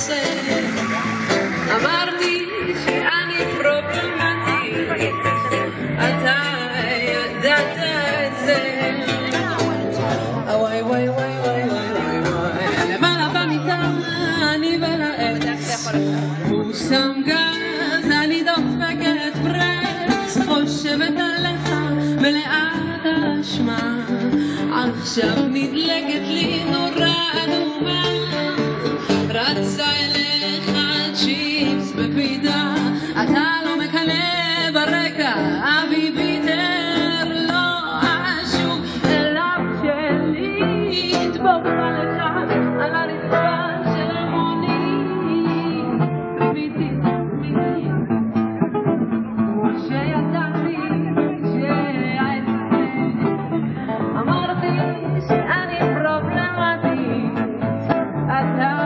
אמרתי שאני פרובלמטית, אתה ידעת את זה. וואי וואי וואי וואי וואי וואי, למעלה במיטה אני והעט, הוא שם גז, אני דופקת ברקס, חושבת עליך מלאת אשמה, עכשיו נדלקת לי נורא אדומה, רצה אליך צ'יפס בפיתה, אתה לא מקנא ברקע, אבי ביטר לא אשוב אליו שלי, ידבוק עליך על הרצפה של המונית, ביטי ביטי, כמו שידעתי שהעצמי, אמרתי שאני פרובלמטית, אתה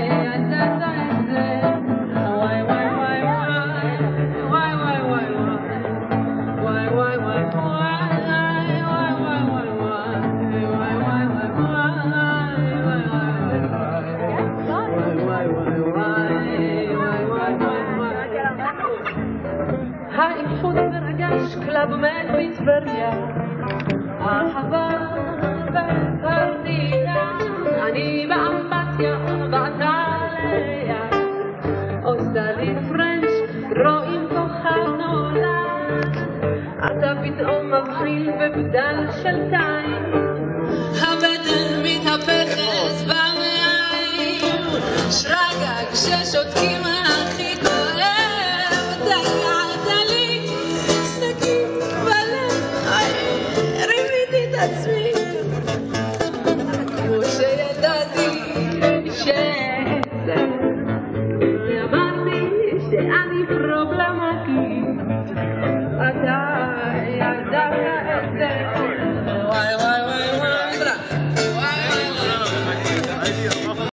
האיחוד מרגש, קלאב מת בטבריה, אהבה וקרדינה, אני באמבטיה ואתה ליד, עושה לי פרנץ', רואים כוכב נולד, אתה פתאום מבחיל בבדל של טיים, הבטן מתהפכת במעיים, שרגע כששותקים הכי כואב, תגעת לי סכין בלב, רימיתי את עצמי, כמו שידעתי שזה, אמרתי שאני פרובלמטית.